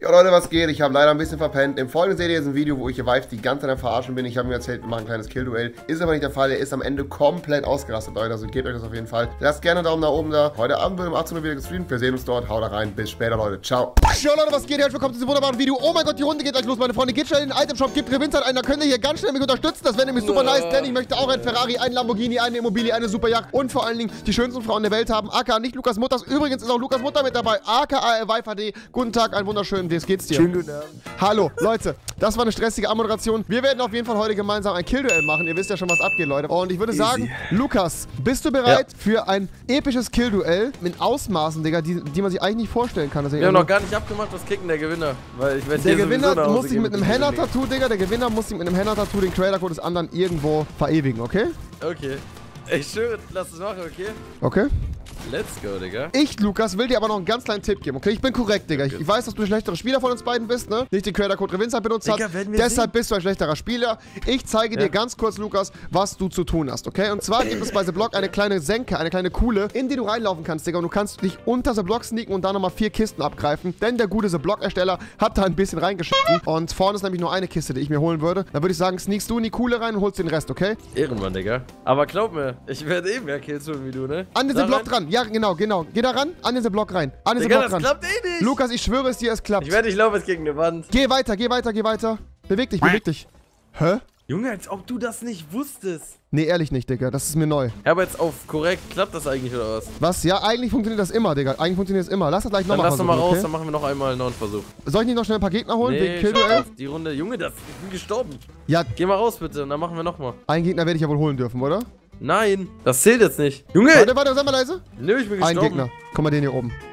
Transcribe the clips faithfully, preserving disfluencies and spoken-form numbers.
Ja Leute, was geht? Ich habe leider ein bisschen verpennt. Im Folgenden seht ihr jetzt ein Video, wo ich hier Vive die ganze Zeit am Verarschen bin. Ich habe mir erzählt, wir machen ein kleines Kill-Duell. Ist aber nicht der Fall. Er ist am Ende komplett ausgerastet, Leute. Also gebt euch das auf jeden Fall. Lasst gerne einen Daumen nach oben da. Heute Abend wird um achtzehn Uhr wieder gestreamt. Wir sehen uns dort. Haut da rein. Bis später, Leute. Ciao. Ja Leute, was geht? Herzlich willkommen zu diesem wunderbaren Video. Oh mein Gott, die Runde geht gleich los, meine Freunde. Geht schnell in den Item-Shop, gibt Gewinnzeit ein. Da könnt ihr hier ganz schnell mich unterstützen. Das wäre nämlich super nice, denn ich möchte auch ein Ferrari, ein Lamborghini, eine Immobilie, eine Superjacht und vor allen Dingen die schönsten Frauen der Welt haben. A K A nicht Lukas Mutters. Übrigens ist auch Lukas Mutter mit dabei. A K A Vive H D. Guten Tag, einen wunderschönen. Wie geht's dir? Schönen guten Abend. Hallo, Leute, das war eine stressige Anmoderation. Wir werden auf jeden Fall heute gemeinsam ein Kill-Duell machen. Ihr wisst ja schon, was abgeht, Leute. Und ich würde sagen, Easy. Lukas, bist du bereit Ja. für ein episches Kill-Duell mit Ausmaßen, Digga, die, die man sich eigentlich nicht vorstellen kann? Wir haben noch gar nicht abgemacht, was kriegt denn der Gewinner? Weil ich werde Der hier Gewinner sowieso nach Hause muss sich gehen mit einem dem Link. Henna-Tattoo, Digga, der Gewinner muss sich mit einem Henna-Tattoo den Creator-Code des anderen irgendwo verewigen, okay? Okay. Ey, schön, lass es machen, okay? Okay. Let's go, Digga. Ich, Lukas, will dir aber noch einen ganz kleinen Tipp geben, okay? Ich bin korrekt, Digga. Ich, ich weiß, dass du der schlechtere Spieler von uns beiden bist, ne? Nicht den Creator-Code Gewinnzeit benutzt Digga, hast. werden wir Deshalb sehen. bist du ein schlechterer Spieler. Ich zeige Ja. dir ganz kurz, Lukas, was du zu tun hast, okay? Und zwar gibt es bei The Block eine kleine Senke, eine kleine Kuhle, in die du reinlaufen kannst, Digga. Und du kannst dich unter The Block sneaken und da nochmal vier Kisten abgreifen. Denn der gute The Block-Ersteller hat da ein bisschen reingeschnitten. Und vorne ist nämlich nur eine Kiste, die ich mir holen würde. Dann würde ich sagen, sneakst du in die Kuhle rein und holst den Rest, okay? Ehrenmann, Digga. Aber glaub mir, ich werde eben mehr Kills holen wie du, ne? An diesen Da Block rein. dran. Ja, genau, genau. Geh da ran, an diesen Block rein. An diesen Digga, Block das ran. klappt eh nicht. Lukas, ich schwöre es dir, es klappt. Ich werde nicht laufen, es gegen eine Wand. Geh weiter, geh weiter, geh weiter. Beweg dich, beweg dich. Hä? Junge, als ob du das nicht wusstest. Nee, ehrlich nicht, Digga. Das ist mir neu. Ja, aber jetzt auf korrekt, klappt das eigentlich oder was? Was? Ja, eigentlich funktioniert das immer, Digga. Eigentlich funktioniert das immer. Lass das gleich Dann nochmal lass doch mal versuchen, raus, okay? dann machen wir noch einmal einen neuen Versuch. Soll ich nicht noch schnell ein paar Gegner holen? Wegen Nee, Kill-Duell? auf die Runde. Junge, das, ich bin gestorben. Ja, Geh mal raus, bitte, und dann machen wir nochmal. einen Gegner werde ich ja wohl holen dürfen, oder? Nein, das zählt jetzt nicht. Junge! Warte, warte, sag mal leise. Nö, ich bin Ein gestorben. Gegner. Guck mal den hier oben.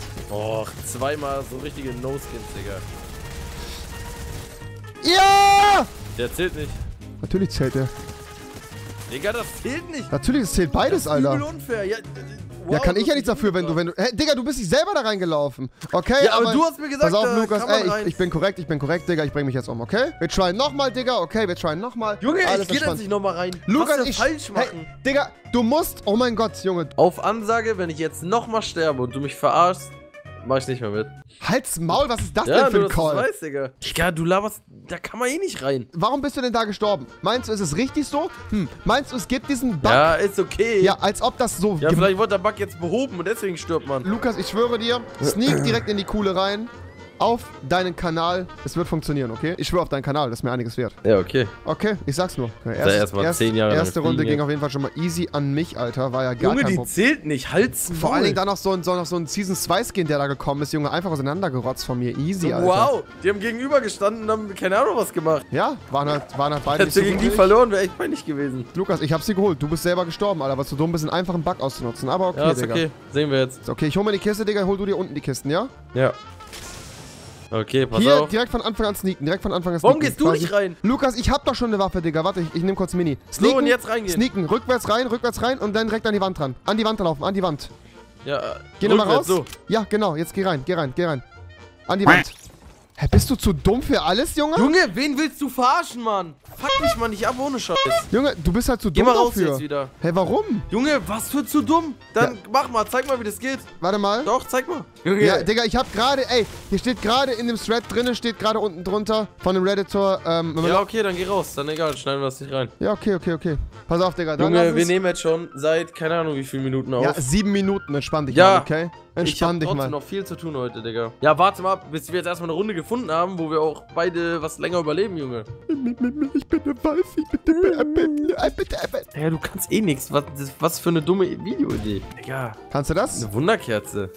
Och, zweimal so richtige No-Skins, Digga. Ja! Der zählt nicht. Natürlich zählt der. Digga, das zählt nicht. Natürlich, es zählt beides, Das ist übel Alter. unfair. Ja, wow, Ja, kann ich das ja ist nichts dafür, wenn du, wenn du... Hä, Digga, du bist nicht selber da reingelaufen. Okay, Ja, aber du hast mir gesagt, pass auf, da Lukas, kann man ey, rein. ich, ich bin korrekt, ich bin korrekt, Digga, ich bring mich jetzt um, okay? Wir tryen nochmal, Digga, okay, wir tryen nochmal. Junge, Alles ich geh jetzt entspannt. nicht nochmal rein. Lukas, Was wir ich... falsch machen. Hey, Digga, du musst... Oh mein Gott, Junge. Auf Ansage, wenn ich jetzt nochmal sterbe und du mich verarschst, mach ich nicht mehr mit. Halt's Maul, was ist das Ja, denn für du ein dass du's Call? weißt, Digga. Digga, du laberst, da kann man eh nicht rein. Warum bist du denn da gestorben? Meinst du, ist es richtig so? Hm, meinst du, es gibt diesen Bug? Ja, ist okay. Ja, als ob das so... Ja, gem- vielleicht wurde der Bug jetzt behoben und deswegen stirbt man. Lukas, ich schwöre dir, sneak direkt in die Kuhle rein. Auf deinen Kanal. Es wird funktionieren, okay? Ich schwöre auf deinen Kanal, das ist mir einiges wert. Ja, okay. Okay, ich sag's nur. Ja, ja erstmal zehn Jahre lang erste Runde fliegen, ging ja. auf jeden Fall schon mal easy an mich, Alter. War ja gar Junge, kein die Problem. zählt nicht. Halt's Vor allen Dingen dann noch so ein, so, noch so ein Season zwei Skin, der da gekommen ist, Junge. Einfach auseinandergerotzt von mir. Easy, Alter. Wow, die haben gegenüber gestanden und haben keine Ahnung was gemacht. Ja, waren halt, waren halt beide nicht Hättest du so gegen gut die wie ich. verloren, wäre echt peinlich gewesen. Lukas, ich hab sie geholt. Du bist selber gestorben, Alter, weil du dumm bist, einen einfachen Bug auszunutzen. Aber okay, Ja, ist Digga. okay. Sehen wir jetzt. Ist okay, ich hol mir die Kiste, Digga. Hol du dir unten die Kisten, ja? Ja. Okay, pass Hier, auf. direkt von Anfang an sneaken. Direkt von Anfang an sneaken. Warum gehst du Quasi. nicht rein? Lukas, ich hab doch schon eine Waffe, Digga. Warte, ich, ich nehm kurz Mini. Sneaken, So, und jetzt reingehen. Sneaken, rückwärts rein, rückwärts rein und dann direkt an die Wand ran. An die Wand laufen, an die Wand. Ja, äh, Geh nochmal raus. rückwärts, So. Ja, genau, jetzt geh rein, geh rein, geh rein. An die Wand. Hä, bist du zu dumm für alles, Junge? Junge, wen willst du verarschen, Mann? Fuck mich mal nicht ab ohne Scheiß. Junge, du bist halt zu Geh dumm mal raus dafür. jetzt wieder. Hä, warum? Junge, was für zu dumm? Dann Ja. mach mal, zeig mal, wie das geht. Warte mal. Doch, zeig mal. Junge. Ja, Digga, ich hab gerade, ey, hier steht gerade in dem Thread drinnen, steht gerade unten drunter von dem Redditor, ähm, Ja, okay, dann geh raus. Dann egal, schneiden wir das nicht rein. ja, okay, okay, okay. Pass auf, Digga. Dann Junge, lass wir es- nehmen jetzt schon seit keine Ahnung wie viele Minuten auf. Ja, sieben Minuten, entspann dich Ja. mal, okay? Ich Entspann hab dich trotzdem mal. noch viel zu tun heute, Digga. Ja, warte mal ab, bis wir jetzt erstmal eine Runde gefunden haben, wo wir auch beide was länger überleben, Junge. Ich bin eine Weiß, ich bin eine Ja, du kannst eh nichts. Was, das- was für eine dumme Videoidee. Digga, Kannst du das? eine Wunderkerze.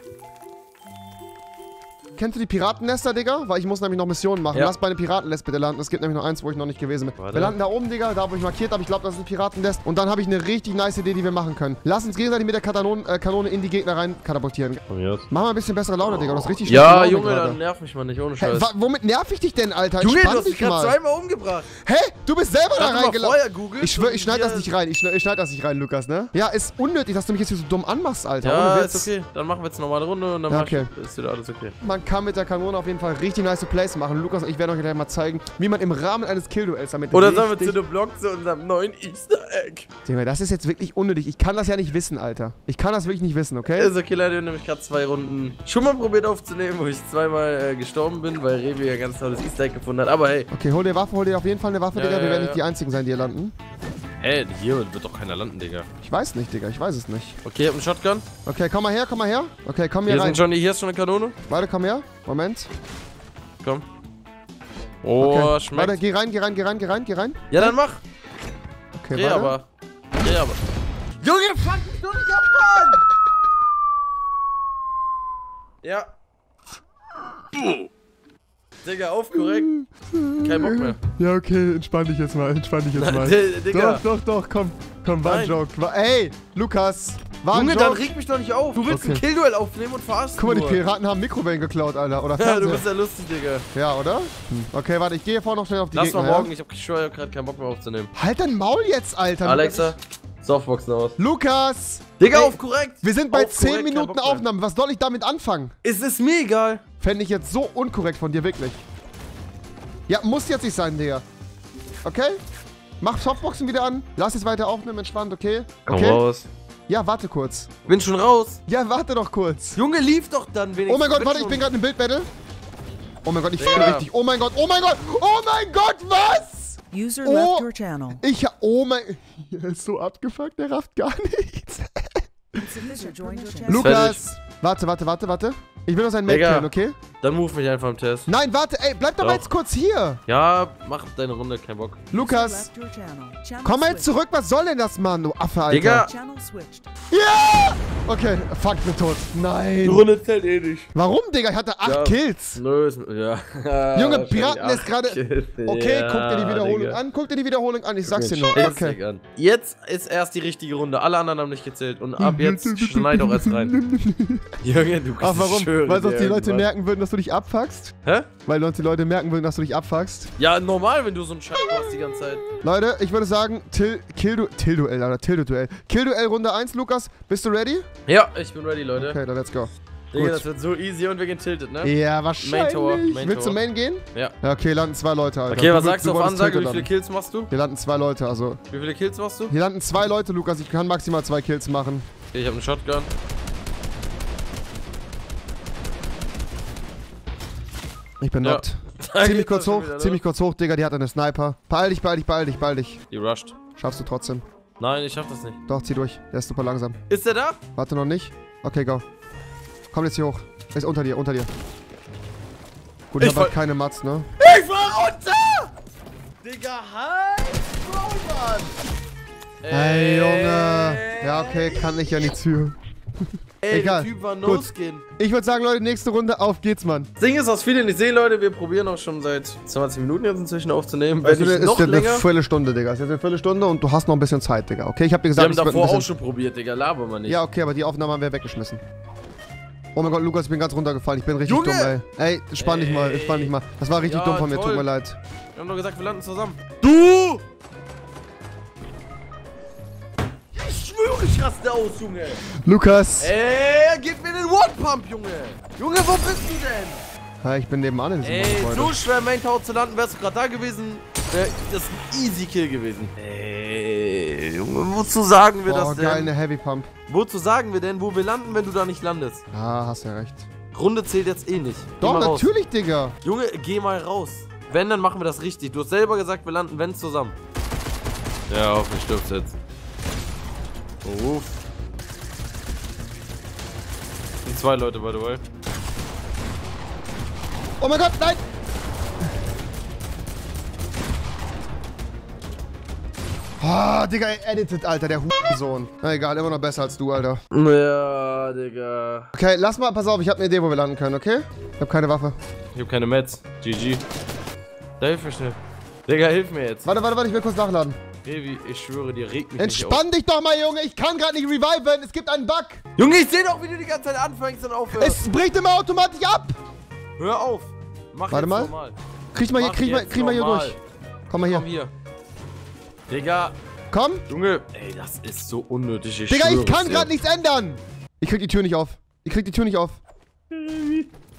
Kennst du die Piratennester, Digga? Weil ich muss nämlich noch Missionen machen. Ja. Lass bei einem Piratennest bitte landen. Es gibt nämlich noch eins, wo ich noch nicht gewesen bin. Warte. Wir landen da oben, Digga, da wo ich markiert habe. Ich glaube, das ist ein Piratennest. Und dann habe ich eine richtig nice Idee, die wir machen können. Lass uns gegenseitig mit der Katanon äh, Kanone in die Gegner rein katapultieren. Von mir aus. Mach mal ein bisschen bessere Laune, Digga. Du hast richtig schlechte Ja, Laune Junge, gerade. dann nerv mich mal nicht, ohne Hä, Scheiß. wa- womit nerv ich dich denn, Alter? Junge, du Entspann hast dich dich gerade mal. zweimal umgebracht. Hä? Du bist selber da Hast du mal reingelaufen. vorher googelt? Ich schwör, ich und schneid das hier- nicht rein. Ich schneid, ich schneid das nicht rein, Lukas, ne? Ja, ist unnötig, dass du mich jetzt hier so dumm anmachst, Alter. Ja, Ohne ist Witz. okay. Dann machen wir jetzt nochmal eine Runde und dann Ja, mach okay. ich, ist wieder alles okay. Man man kann mit der Kanone auf jeden Fall richtig nice Plays machen. Lukas und ich werden euch gleich mal zeigen, wie man im Rahmen eines Kill-Duells damit Oder sollen wir zu dem Blog zu unserem neuen Easter Egg? Digga, das ist jetzt wirklich unnötig. Ich kann das ja nicht wissen, Alter. Ich kann das wirklich nicht wissen, okay? Also okay, Leute, wir haben nämlich gerade zwei Runden schon mal probiert aufzunehmen, wo ich zweimal äh, gestorben bin, weil Revi ja ganz tolles Easter Egg gefunden hat. Aber hey. Okay, hol dir Waffe, hol dir auf jeden Fall eine Waffe, Ja, Digga. Wir ja, werden ja. nicht die Einzigen sein, die hier landen. Hä, hier wird doch keiner landen, Digga. Ich weiß nicht, Digga. Ich weiß es nicht. Okay, ich hab einen Shotgun. Okay, komm mal her, komm mal her. Okay, komm hier, Hier, rein. sind schon, hier ist schon eine Kanone. Warte, komm her. Moment. Komm. Oh, Okay. schmeckt. Warte, geh rein, geh rein, geh rein, geh rein, geh rein. Ja, dann mach. Okay, Geh warte. aber. Geh aber. Junge, fuck mich doch nicht ab, Mann! Ja. Digga, auf, korrekt. Kein Bock mehr. Ja, okay, entspann dich jetzt mal, entspann dich jetzt Nein, mal. D- Digga. Doch, doch, doch, komm. Komm, war ein Nein. Joke. War, ey, Lukas. War ein Junge, dann Joke. reg mich doch nicht auf. Du willst Okay. ein Killduell aufnehmen und verarschst Guck mal, die nur. Piraten haben Mikrowellen geklaut, Alter. Oder Ja, Fernseher. du bist ja lustig, Digga. Ja, oder? Hm. Okay, warte, ich gehe hier vorne noch schnell auf die Lass Gegner, mal morgen, ja? ich hab ich schwör, gerade keinen Bock mehr aufzunehmen. Halt dein Maul jetzt, Alter. Alexa, Softboxen aus. Lukas! Digga, Ey, auf korrekt! Wir sind bei Auf zehn korrekt, kein Minuten Bock mehr. Aufnahme. Was soll ich damit anfangen? Es ist mir egal. Fände ich jetzt so unkorrekt von dir, wirklich. Ja, muss jetzt nicht sein, Digga. Okay? Mach Softboxen wieder an. Lass es weiter aufnehmen, entspannt, okay? Okay? raus. Ja, warte kurz. Bin schon raus. Ja, warte doch kurz. Junge, lief doch dann wenigstens. Oh mein Gott, Bin warte, ich schon- bin gerade im Bildbattle. Oh mein Gott, ich Digga. fühle richtig. Oh mein Gott, oh mein Gott, oh mein Gott, was? User Oh. left your channel. Ich, oh mein... Er ist so abgefuckt, der rafft gar nichts. User joined your channel. Lukas! Warte, warte, warte, warte. Ich will noch seinen Mate Digga. killen, okay? Dann move mich einfach im Test. Nein, warte, ey, bleib doch mal Doch. jetzt kurz hier. Ja, mach deine Runde, kein Bock. Lukas, Left your channel. Channel komm mal jetzt switched. zurück, was soll denn das, Mann, du Affe, Alter? Digga. Channel switched. Ja! Okay, fuck, ich bin tot. Nein. Runde zählt eh nicht. Warum, Digga? Ich hatte acht Ja. Kills. Nö, ist, ja. Junge, Wahrscheinlich Piraten ist acht gerade... Kills. Okay, Ja, guck dir die Wiederholung Digga. an. Guck dir die Wiederholung an. Ich sag's dir nur. Scheiß Okay. Digga an. Jetzt ist erst die richtige Runde. Alle anderen haben nicht gezählt. Und ab jetzt schneid doch erst rein. Junge, du Ach, warum? schwöre Weil sonst dir die Leute irgendwann. merken würden, dass du dich abfuckst? Hä? Weil sonst die Leute merken würden, dass du dich abfuckst? Ja, normal, wenn du so einen Scheiß machst die ganze Zeit. Leute, ich würde sagen, Till, Kill, Till-Duell, Alter, Till-Duell. Kill-Duell Runde eins, Lukas. Bist du ready? Ja, ich bin ready, Leute. Okay, dann let's go. Digga, gut. das wird so easy und wir gehen tilted, ne? Ja, wahrscheinlich. Tower, Main Willst du Tower. Main gehen? Ja. Ja, okay, landen zwei Leute, Alter. Okay, was Du- sagst du auf wolltest Ansage? Wie Tilted viele landen. Kills machst du? Hier landen zwei Leute, also. Wie viele Kills machst du? Hier landen zwei Leute, Lukas. Ich kann maximal zwei Kills machen. Okay, ich habe einen Shotgun. Ich bin Ja. knockt. Da Zieh mich geht's kurz doch schon hoch, wieder zieh los. mich kurz hoch, Digga, die hat eine Sniper. Beeil dich, beeil dich, beeil dich, beeil dich. Die rusht. Schaffst du trotzdem. Nein, ich schaff das nicht. Doch, zieh durch. Der ist super langsam. Ist der da? Warte noch nicht. Okay, go. Komm jetzt hier hoch. Er ist unter dir, unter dir. Gut, ich, Ich hab halt woll- keine Mats, ne? Ich fahr runter! Digga, halt! Bro, Mann! Ey, Junge. Ja, okay, kann ich ja nichts für. Ey, Egal. der Typ war Gut. No-Skin. Ich würde sagen, Leute, nächste Runde, auf geht's, Mann. Das Ding ist, was viele nicht sehen, Leute, wir probieren auch schon seit zwanzig Minuten jetzt inzwischen aufzunehmen. Wenn Also, nicht das ist noch jetzt eine länger. Viertelstunde, Digga. Das ist jetzt eine Viertelstunde und du hast noch ein bisschen Zeit, Digga. Okay, ich hab dir Wir gesagt, haben es wird ein davor auch bisschen... schon probiert, Digga, laber mal nicht. Ja, okay, aber die Aufnahme haben wir weggeschmissen. Oh mein Gott, Lukas, ich bin ganz runtergefallen. Ich bin richtig Junge! dumm, ey. Ey, spann dich mal, Ey. spann dich mal. Das war richtig Ja, dumm von mir, tut toll. mir leid. Wir haben doch gesagt, wir landen zusammen. Du! Ich schwöre, ich raste aus, Junge. Lukas! Ey, gib mir den One-Pump, Junge. Junge, wo bist du denn? Ja, ich bin nebenan in diesem Ey, Gebäude. so schwer Main Tower zu landen, wärst du gerade da gewesen, wäre das ein easy Kill gewesen. Ey, Junge, wozu sagen wir Boah, das denn? geil, eine Heavy Pump. Wozu sagen wir denn, wo wir landen, wenn du da nicht landest? Ah, hast ja recht. Runde zählt jetzt eh nicht. Geh Doch, mal raus. natürlich, Digga. Junge, geh mal raus. Wenn, dann machen wir das richtig. Du hast selber gesagt, wir landen wenn zusammen. Ja, hoffentlich stirbst jetzt. Uff. Und zwei Leute, by the way. Oh mein Gott, nein! Ah, Digga, er edited, Alter, der Hurensohn. Na egal, immer noch besser als du, Alter. Ja, Digga. Okay, lass mal, pass auf, ich hab eine Idee, wo wir landen können, okay? Ich hab keine Waffe. Ich hab keine Meds. G G. Da hilf mir schnell. Digga, hilf mir jetzt. Warte, warte, warte, ich will kurz nachladen. Revi, ich schwöre dir, reg mich Entspann dich doch mal, Junge, ich kann gerade nicht reviven, es gibt einen Bug. nicht auf. Junge, ich seh doch, wie du die ganze Zeit anfängst und aufhörst. Es bricht immer automatisch ab. Hör auf. Mach Warte jetzt mal. normal. Krieg mal hier, Mach krieg mal, jetzt krieg mal hier normal. durch. Komm mal hier. Komm hier. Digga, Komm. Junge. Ey, das ist so unnötig, ich Digga, ich schwöre kann es dir. gerade nichts ändern. Ich krieg die Tür nicht auf. Ich krieg die Tür nicht auf.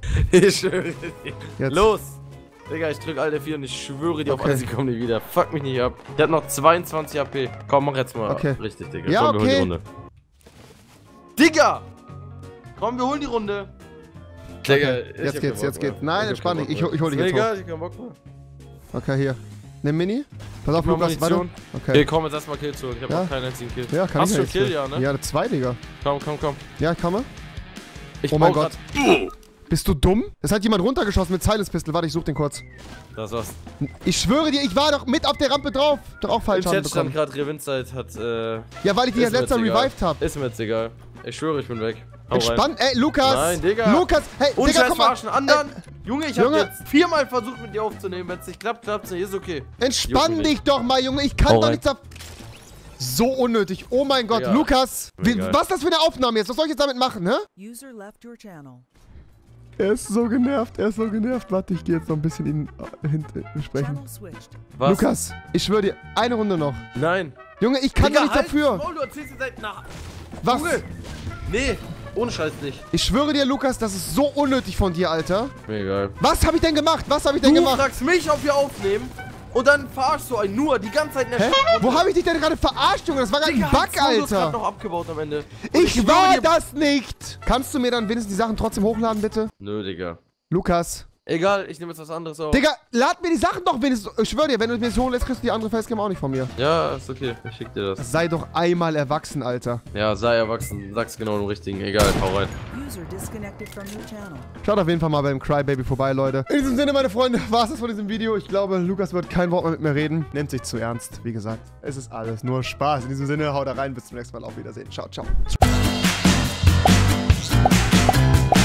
Ich schwöre dir. Jetzt. Los! Digga, ich drück Alt F vier und ich schwöre dir auf Okay. alles, ich komme nie wieder. Fuck mich nicht ab. Der hat noch zweiundzwanzig A P. Komm, mach jetzt mal Okay. richtig, Digga. Ja, Komm, wir holen die okay. Runde. Digga! Komm, wir holen die Runde. Digga, Okay, ich jetzt hab geht's, keinen jetzt Bock geht's. mehr. Nein, hab entspann keinen dich. Ich, Bock hol- ich hol dich mehr. jetzt Ist mir hoch. egal, ich hab keinen Bock mehr. Okay, hier. Nimm Mini. Pass auf, Mach Lukas, warte. Munition. Okay. Okay, komm, jetzt erstmal Kill zu. Ich hab Ja. noch keinen einzigen Kill. Ja, kann Hast ich du jetzt Kill, nicht. ja, ne? Ja, zwei, Digga. Komm, komm, komm. Ja, kann man. Ich Oh mein bau Gott. grad- Bist du dumm? Es hat jemand runtergeschossen mit Silence Pistol. Warte, ich such den kurz. Das war's. Ich schwöre dir, ich war doch mit auf der Rampe drauf. Doch auch Im falsch Chat stand bekommen. gerade Revinzeit hat, äh... Ja, weil ich dich als ist mir letzter jetzt egal. revived hab. Ist mir jetzt egal. Ich schwöre, ich bin weg. Hau rein. Entspannt, ey, Lukas. Nein, Digga. Lukas, hey, Und Digga, scheiß komm mal. verarschen anderen. Junge, ich hab Junge. jetzt viermal versucht mit dir aufzunehmen. Wenn es nicht klappt, klappt's nicht. Ist okay. Entspann Juckt mich dich doch mal, Junge. Ich kann Hau doch rein. nichts ab. So unnötig. Oh mein Gott, Digga. Lukas. Wie, Egal. was ist das für eine Aufnahme jetzt? Was soll ich jetzt damit machen, hä? User left your channel. Er ist so genervt, er ist so genervt. Warte, ich gehe jetzt noch ein bisschen ihn äh, hin, äh, sprechen. Channel switched. Was? Lukas, ich schwöre dir, eine Runde noch. Nein. Junge, ich kann Digga, doch nichts halt dafür. Maul, du erzählst dir seit nach. Was? Junge. Nee, ohne Scheiß nicht. Ich schwöre dir, Lukas, das ist so unnötig von dir, Alter. Mir egal. Was habe ich denn gemacht? Was habe ich denn Du gemacht? fragst mich, ob wir aufnehmen und dann verarschst du einen nur die ganze Zeit in der Hä? Scheiße. Wo habe ich dich denn gerade verarscht, Junge? Das war gerade ein Digga, Bug, hast du das grad Alter. noch abgebaut am Ende. Und Ich schwöre war dir- das nicht. Kannst du mir dann wenigstens die Sachen trotzdem hochladen, bitte? Nö, Digga. Lukas. Egal, ich nehme jetzt was anderes auf. Digga, lad mir die Sachen doch wenigstens. Ich schwöre dir, wenn du mir das hochlässt, kriegst du die andere Facecam auch nicht von mir. Ja, ist okay. Ich schick dir das. Sei doch einmal erwachsen, Alter. Ja, sei erwachsen. Sag's genau im richtigen. Egal, hau rein. User disconnected from your channel. Schaut auf jeden Fall mal beim Crybaby vorbei, Leute. In diesem Sinne, meine Freunde, war es das von diesem Video. Ich glaube, Lukas wird kein Wort mehr mit mir reden. Nimmt sich zu ernst. Wie gesagt, es ist alles nur Spaß. In diesem Sinne, haut da rein. Bis zum nächsten Mal. Auf Wiedersehen. Ciao, ciao.